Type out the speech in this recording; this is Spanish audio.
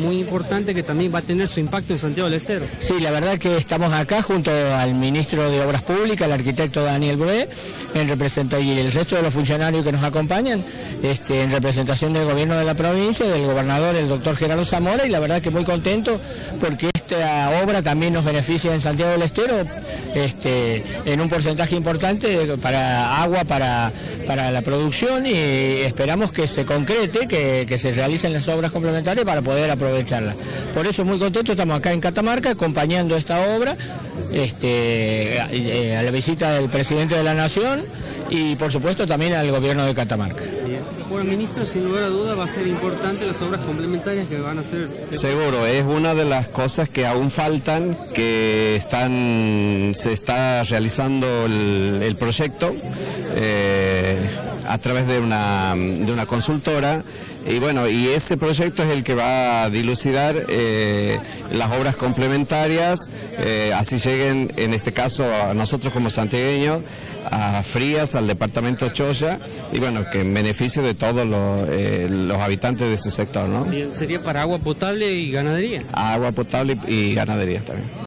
muy importante que también va a tener su impacto en Santiago del Estero. Sí, la verdad que estamos acá junto al ministro de Obras Públicas, el arquitecto Daniel Brué, y el resto de los funcionarios que nos acompañan, en representación del gobierno de la provincia, del gobernador, el doctor Gerardo Zamora, y la verdad que muy contento porque esta obra también nos beneficia en Santiago del Estero, en un porcentaje importante para agua, para la producción, y esperamos que se concrete, que se realicen las obras complementarias para poder aprovecharla. Por eso muy contento, estamos acá en Catamarca acompañando esta obra, a la visita del presidente de la Nación y por supuesto también al gobierno de Catamarca. Bueno, ministro, sin lugar a duda va a ser importante las obras complementarias que van a hacer. Seguro, es una de las cosas que aún faltan, que se está realizando el proyecto a través de una consultora, y bueno, y ese proyecto es el que va a dilucidar las obras complementarias, así lleguen, en este caso a nosotros como santiagueños, a Frías, al departamento Choya, y bueno, que en beneficio de todos los habitantes de ese sector, ¿no? Sería para agua potable y ganadería. Agua potable y ganadería también.